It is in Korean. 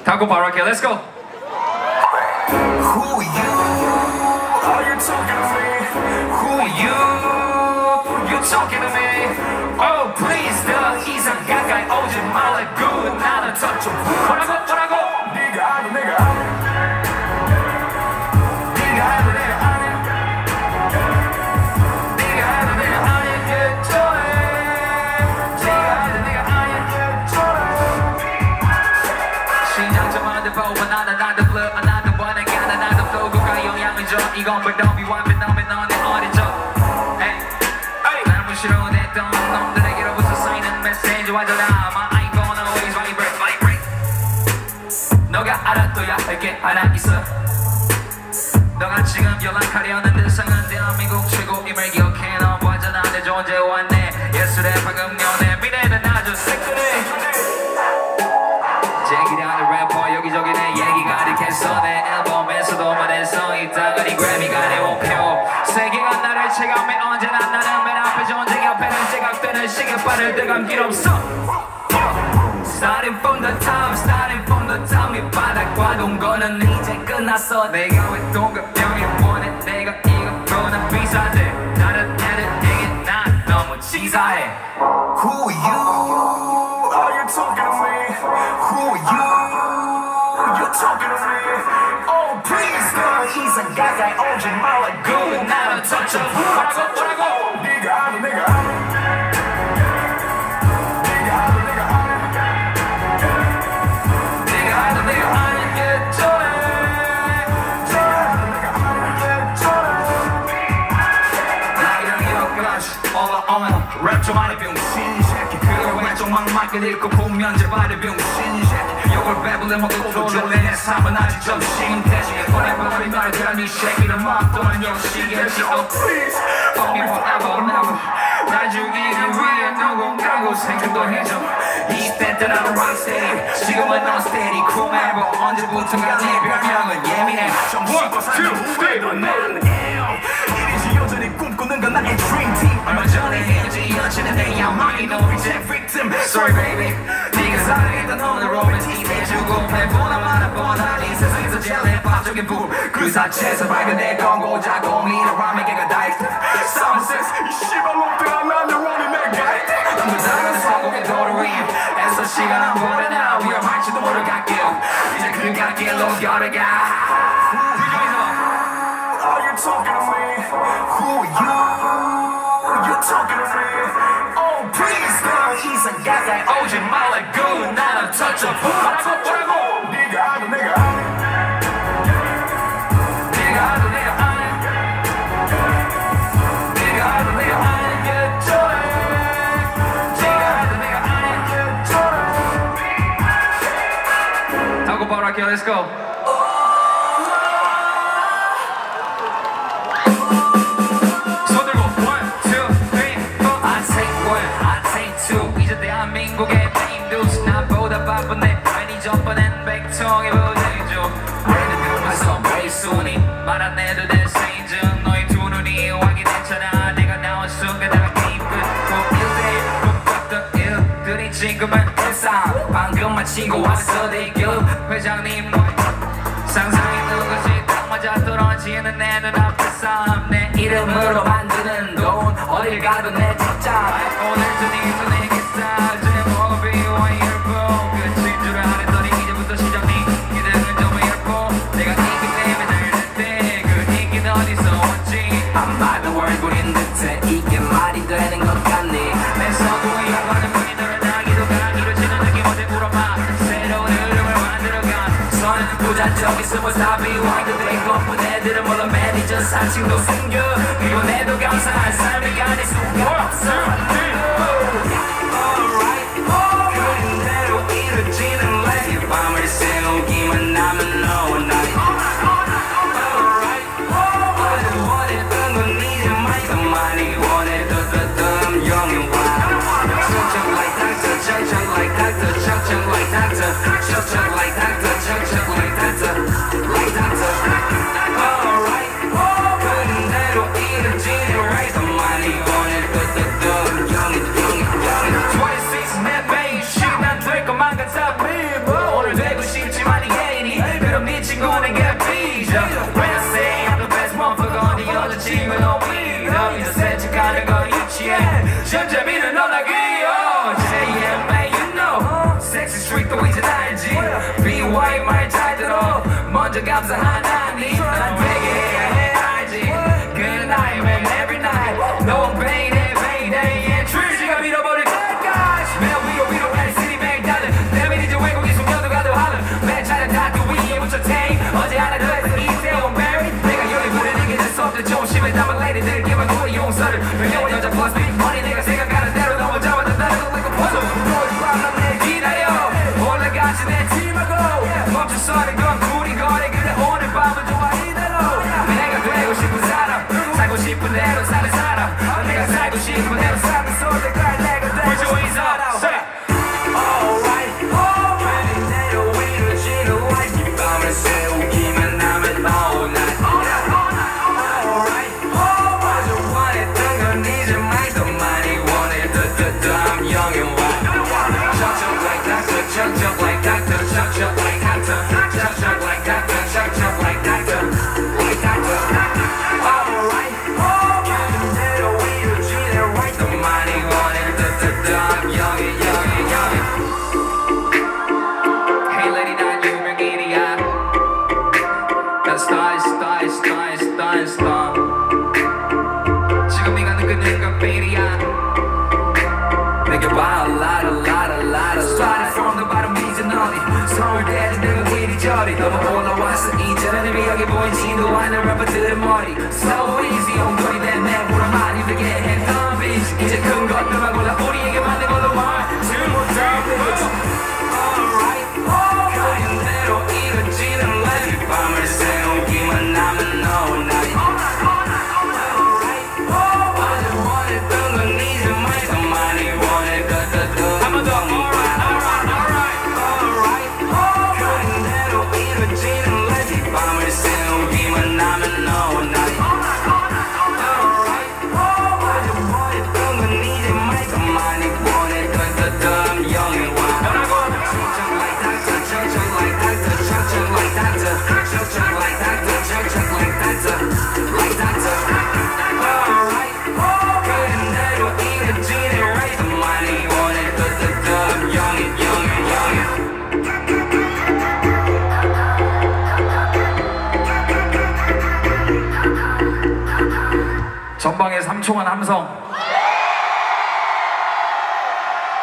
다음 곡 바로 할게요. Let's go. Who you? Are you talking to me? Who you? You talking to me? Oh please 더 이상 가까이 오지 말라고 나는 touch you. 뭐라고? 네가 아니 내가 아니. 네가 아니 내가 아니. 네가 아니 내가 아니. Get to it. 네가 아니 내가 아니. Get to it. 신장점한테 보고 another blur another one again another flow 그가 영향을 줘 이건 불덤이 완벽 너면 너네 어리죠. 날 무시로냈던 놈들에게로부터 쌓이는 메시지와 전화 My iPhone always vibrate 너가 알아둬야 할 게 하나 있어 너가 지금 연락하려는 대상은 대한민국 최고임을 기억해 넌 완전한 내 존재와 내 예술의 방금 연애 미래는 아주 새끈해 제기라는 래퍼 여기저기 내 얘기가 가득했어 내 앨범에서도 말했어 이 따가리 그래미가 내 목표 세계가 나를 체감해 언제나 나는 맨 앞에 존재 옆에는 제각되는 시계바늘 들감 길 없어 Starting from the time 이 바닥과 동거는 이제 끝났어 내가 왜 동급병이 원해 내가 이거보다 비싸대 다른 애들에게 난 너무 치사해 Who you? Are you talking to me? Who you? You talking to me? Oh please 더 이상 가까이 오지 말라고 나는 touch you. 뭐라고? 네가 아니 내가 아니. 네가 아니 내가 아니. 네가 아니 내가 아니. Get to it. 네가 아니 내가 아니. Get to it. 나이랑 이렇게까지 all on 랩 좀 안해 병신 새끼 그걸 왜 좀 막막을 읽고 보면 제발의 병신 새끼 욕을 배불러 먹고 졸래 내 삶은 아직 점심대지 보내버린 말들은 이 새끼를 막 또는 역시겠지 Oh please fuck me forever never 날 죽이기 위해 누군가고 생각도 해줘 이때 때나는 rocksteady 지금은 unsteady cool member 언제부턴가 내 별명은 예민해 좀 씹어 살려 후회도 난 이리지 여전히 꿈꾸는 건 나의 dream team 얼마 전에 헤어진 여친은 내 야망이 너 reject victim Sorry baby 네가 사랑했던 오늘 로맨틱 해주고 해보나 말아보나 이 세상에서 제일 힙합적인 부그 자체에서 발견된 권고자 공이라 라면개가 다 있어 Sound sex 이 씨발놈들아 나를 원해 내가 너무 작은 성공의 도로임 애써 시간 안 보내나 위험할지도 모를 갓길 이제 그 갓길로 걸어가 Are you talking to me? Who you? You talking to me? Oh please 더 이상 가까이 오지 말라고 나는 touch up 뭐라고? 네가 아니 내가 아니. 네가 아니 내가 아니 네가 아니 내가 아니 Get to it. 네가 아니 내가 아니. Get to it. 다음 곡 바로 할게요 Let's go 대한민국의 메인두스 나보다 바쁜 내 매니저 뻔한 백통에 보내줘 내는 베이스니 말 안 해도 될 세인즈 너의 두 눈이 확인했잖아 내가 나온 순간 내가 게임 끝고 1대1 꿈꿨던 일들이 지금은 일상 방금 마치고 왔어 대결 회장님 너의 상상했던 것이 딱 맞아 떨어지는 내 눈앞에서 내 이름으로 만드는 돈 어딜 가도 내 직장 오늘도 네 눈에 이게 말이 되는 것 같니 내 서구의 영화는 우리들은 나기도 가기로 지는 느낌 어제 물어봐 새로운 흐름을 만들어간 선은 부자적인 스무스타비 와이드들의 거쁜 애들은 물론 매니저 사칭도 숨겨 그리고 내도 감사한 삶이 아닐 수가 없어 그린 대로 이루어지는 내 밤을 새우기만 하면 너와 나의 오늘 되고 싶지만 섹시 스트릭도 이제 알지 BY 말 잘 들어 먼저 감사하나니 난 되게 해야 해 알지 Good night man every night No pain payday 출시가 밀어버릴 끝까지 매일 위로 LCD 매일 다른 내면 이제 외국인 숙녀도 가도 하는 매 차례 다그 위에 붙여 테이 어제 하나 더 해서 이태원 베리 내가 여기 부르는 게 재수없는 조심해 담은 레이디들 기분 고리 용서를 배려온 여자 플러스 빅 머니 내가 생각하는 대로 너무 잡아다 따르고 like a puzzle 너의 밤 내 기다려 올라가지 내 팀하고 멈춰서는 건 우리 거래 그래 오늘 밤은 좋아 이대로 내가 되고 싶은 사람 살고 싶은 대로 사는 사람 내가 살고 싶은 대로 사는 소대가 내가 되고 싶은 사람 Alright alright 내려 위로 지는 light 이 밤을 세우기만 하면 all night Alright alright 원했던 건 이제 많이 더 많이 원해 I'm young and wild Chug like doctor chug like doctor chug like doctor chug like doctor chug like doctor like doctor Alright alright 내려 위로 지는 right 더 많이 원해 I'm young and young and young Hey lady 난 유명인이야 난 star 지금 네가 느끼는 건 필이야 내게 봐 a lot Started from the bottom 이제 어디 서울대는 내가 이리저리 너무 올라왔어 이제는 의미하게 보이지도 않는 래퍼들의 머리 So easy 엉덩이 내 물어 많이 되게 해 덤비지 이제 큰 것들만 골라 우리에게 맞는 걸로 말투 못하고 Alright 그린 대로 이루어지는 life 이 밤을 세우기만 하면 all night Alright 어제 원했던 건 이제 많이 더 많이 원해 한번 더 Alright 그린 대로 이루어지는 life 이 밤을 세우기만 하면 all night Alright 어제 원했던 건 이제 많이 더 많이 원해 I'm young and wild Chug like doctor chug like doctor chug like doctor chug like doctor chug like doctor like doctor Alright 그린 대로 이루어지는 right 더 많이 원해 I'm young and young and young 전방에 3초간 함성